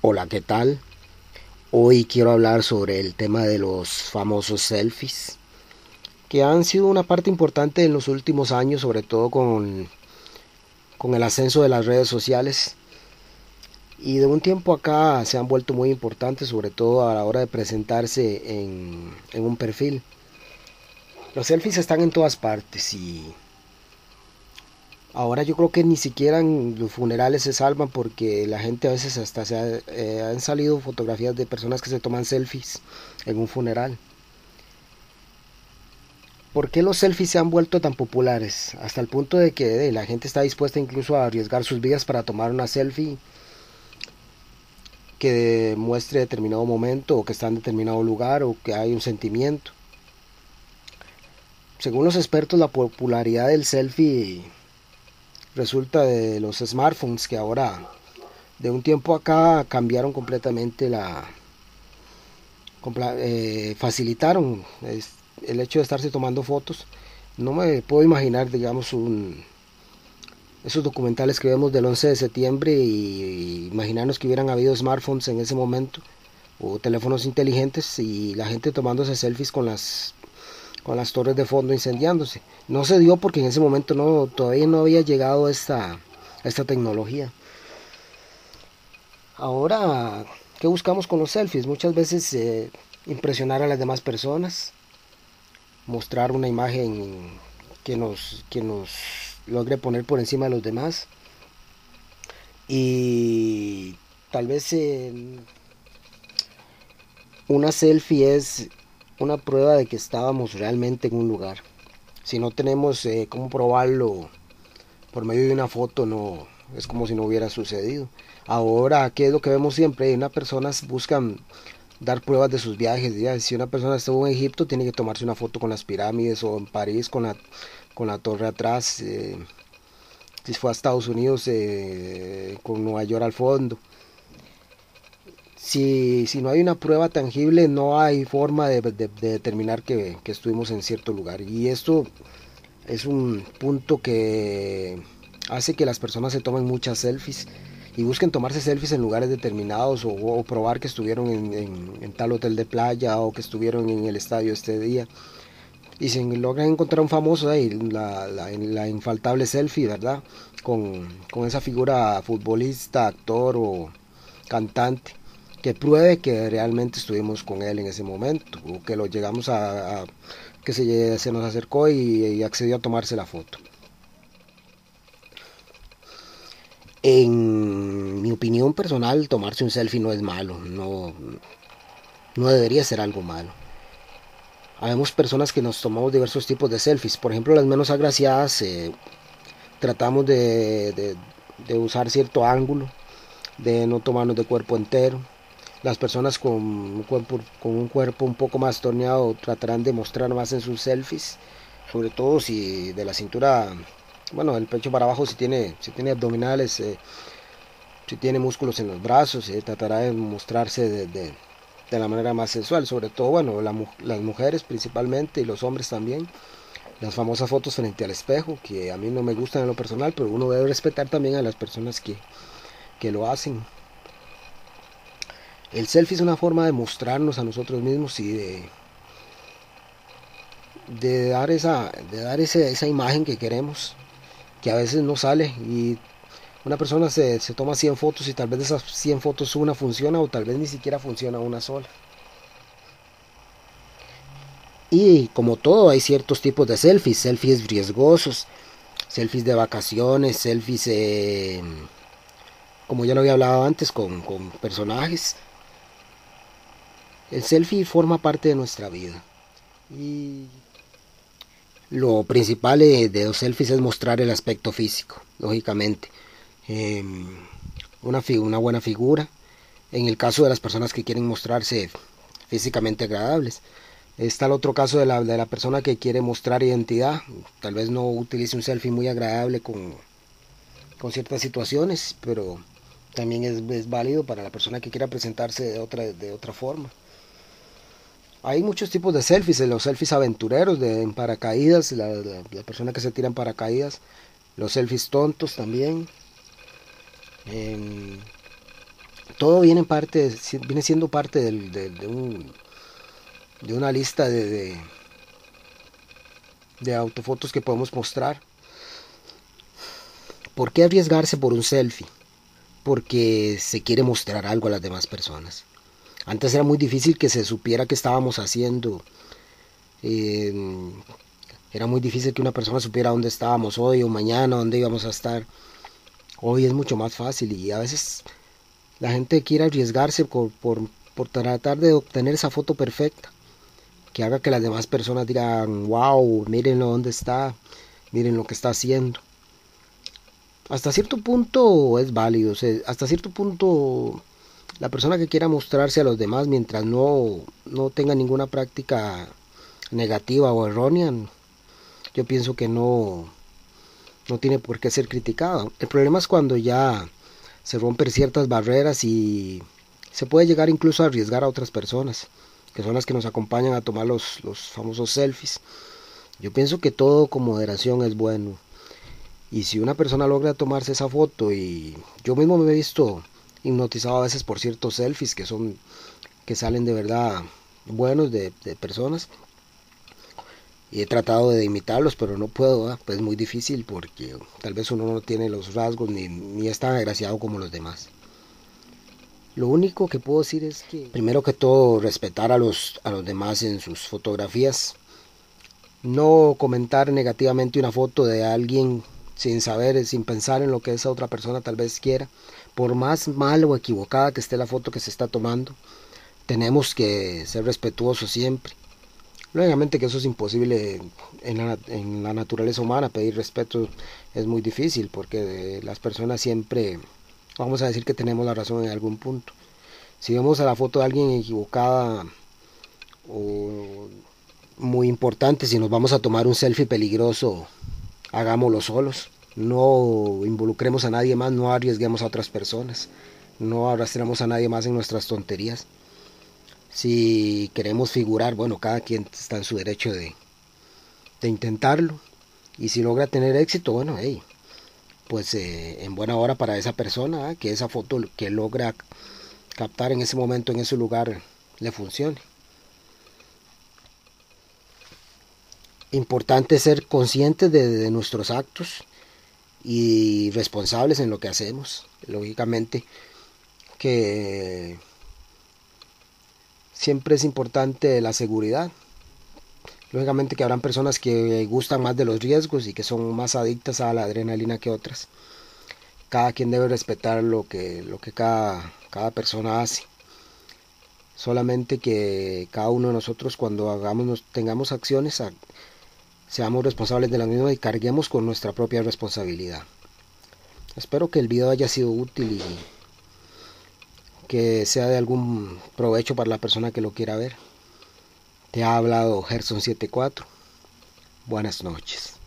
Hola, ¿qué tal? Hoy quiero hablar sobre el tema de los famosos selfies, que han sido una parte importante en los últimos años, sobre todo con el ascenso de las redes sociales. Y de un tiempo acá se han vuelto muy importantes, sobre todo a la hora de presentarse en un perfil. Los selfies están en todas partes y ahora yo creo que ni siquiera en los funerales se salvan porque la gente a veces hasta han salido fotografías de personas que se toman selfies en un funeral. ¿Por qué los selfies se han vuelto tan populares? Hasta el punto de que la gente está dispuesta incluso a arriesgar sus vidas para tomar una selfie que muestre determinado momento o que está en determinado lugar o que hay un sentimiento. Según los expertos, la popularidad del selfie resulta de los smartphones que ahora de un tiempo acá cambiaron completamente facilitaron el hecho de estarse tomando fotos. No me puedo imaginar, digamos, esos documentales que vemos del 11 de septiembre y imaginarnos que hubieran habido smartphones en ese momento o teléfonos inteligentes y la gente tomándose selfies con las torres de fondo incendiándose. No se dio porque en ese momento todavía no había llegado esta tecnología. Ahora, ¿qué buscamos con los selfies? Muchas veces impresionar a las demás personas, mostrar una imagen que nos logre poner por encima de los demás y tal vez una selfie es una prueba de que estábamos realmente en un lugar. Si no tenemos cómo probarlo por medio de una foto, no es como si no hubiera sucedido. Ahora, ¿qué es lo que vemos siempre? Unas personas buscan dar pruebas de sus viajes. ¿Ya? Si una persona estuvo en Egipto, tiene que tomarse una foto con las pirámides o en París con la torre atrás. Si fue a Estados Unidos, con Nueva York al fondo. Si no hay una prueba tangible, no hay forma de determinar que estuvimos en cierto lugar. Y esto es un punto que hace que las personas se tomen muchas selfies y busquen tomarse selfies en lugares determinados o probar que estuvieron en tal hotel de playa o que estuvieron en el estadio este día. Y si logran encontrar un famoso ahí, la infaltable selfie, ¿verdad? Con esa figura futbolista, actor o cantante que pruebe que realmente estuvimos con él en ese momento o que lo llegamos que se nos acercó y accedió a tomarse la foto. En mi opinión personal, tomarse un selfie no es malo, no debería ser algo malo. Habemos personas que nos tomamos diversos tipos de selfies, por ejemplo las menos agraciadas, tratamos de usar cierto ángulo, de no tomarnos de cuerpo entero. Las personas con un cuerpo un poco más torneado tratarán de mostrar más en sus selfies, sobre todo si de la cintura, bueno, del pecho para abajo, si tiene abdominales, si tiene músculos en los brazos, tratará de mostrarse de la manera más sensual, sobre todo, bueno, las mujeres principalmente y los hombres también. Las famosas fotos frente al espejo, que a mí no me gustan en lo personal, pero uno debe respetar también a las personas que lo hacen. El selfie es una forma de mostrarnos a nosotros mismos y de dar esa imagen que queremos, que a veces no sale. Y una persona se toma 100 fotos y tal vez de esas 100 fotos una funciona o tal vez ni siquiera funciona una sola. Y como todo, hay ciertos tipos de selfies, selfies riesgosos, selfies de vacaciones, selfies, como ya lo había hablado antes, con personajes. El selfie forma parte de nuestra vida. Y lo principal de los selfies es mostrar el aspecto físico, lógicamente. Eh, una buena figura. En el caso de las personas que quieren mostrarse físicamente agradables. Está el otro caso de la persona que quiere mostrar identidad. Tal vez no utilice un selfie muy agradable con ciertas situaciones, pero también es válido para la persona que quiera presentarse de otra forma. Hay muchos tipos de selfies, los selfies aventureros en paracaídas, la persona que se tira en paracaídas, los selfies tontos también, em, todo viene, viene siendo parte de una lista de autofotos que podemos mostrar. ¿Por qué arriesgarse por un selfie? Porque se quiere mostrar algo a las demás personas. Antes era muy difícil que se supiera qué estábamos haciendo. Eh, Era muy difícil que una persona supiera dónde estábamos hoy o mañana, dónde íbamos a estar. Hoy es mucho más fácil y a veces la gente quiere arriesgarse por tratar de obtener esa foto perfecta, que haga que las demás personas digan, wow, mírenlo dónde está, miren lo que está haciendo. Hasta cierto punto es válido, o sea, hasta cierto punto la persona que quiera mostrarse a los demás mientras no tenga ninguna práctica negativa o errónea, yo pienso que no tiene por qué ser criticada. El problema es cuando ya se rompen ciertas barreras y se puede llegar incluso a arriesgar a otras personas, que son las que nos acompañan a tomar los famosos selfies. Yo pienso que todo con moderación es bueno. Y si una persona logra tomarse esa foto, y yo mismo me he visto hipnotizado a veces por ciertos selfies que salen de verdad buenos de personas, y he tratado de imitarlos, pero no puedo, ¿verdad? Pues es muy difícil porque tal vez uno no tiene los rasgos ni es tan agraciado como los demás. Lo único que puedo decir es que, primero que todo, respetar a los demás en sus fotografías. No comentar negativamente una foto de alguien sin saber, sin pensar en lo que esa otra persona tal vez quiera. Por más mal o equivocada que esté la foto que se está tomando, tenemos que ser respetuosos siempre. Lógicamente que eso es imposible en la naturaleza humana, pedir respeto es muy difícil porque las personas siempre, vamos a decir que tenemos la razón en algún punto. Si vemos a la foto de alguien equivocada o muy importante, si nos vamos a tomar un selfie peligroso, hagámoslo solos. No involucremos a nadie más, no arriesguemos a otras personas, no arrastremos a nadie más en nuestras tonterías. Si queremos figurar, bueno, cada quien está en su derecho de intentarlo. Y si logra tener éxito, bueno, hey, pues en buena hora para esa persona, que esa foto que logra captar en ese momento, en ese lugar, le funcione. Importante ser conscientes de nuestros actos y responsables en lo que hacemos. Lógicamente que siempre es importante la seguridad. Lógicamente que habrán personas que gustan más de los riesgos y que son más adictas a la adrenalina que otras. Cada quien debe respetar lo que cada persona hace. Solamente que cada uno de nosotros cuando tengamos acciones, seamos responsables de la misma y carguemos con nuestra propia responsabilidad. Espero que el video haya sido útil y que sea de algún provecho para la persona que lo quiera ver. Te ha hablado Gerson 74. Buenas noches.